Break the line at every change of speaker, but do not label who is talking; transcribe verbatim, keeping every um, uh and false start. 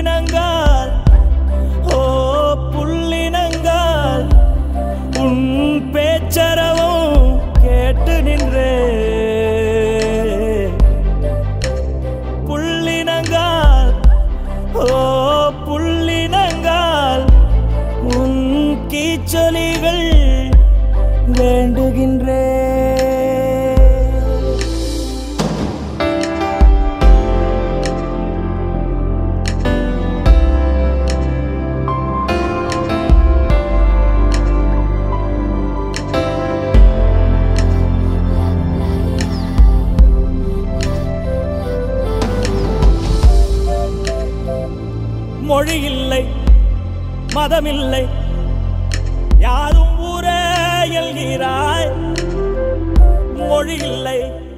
புள்ளினங்கால் ஓ புள்ளினங்கால் உன் பேச்சரவும் கேட்டு நின்றே புள்ளினங்கால் ஓ புள்ளினங்கால் உன் கீச்சொலிகள் வேண்டுகின்றே மொழி இல்லை மதமில்லை யாரும் ஊரே எல்கிறாய் மொழி இல்லை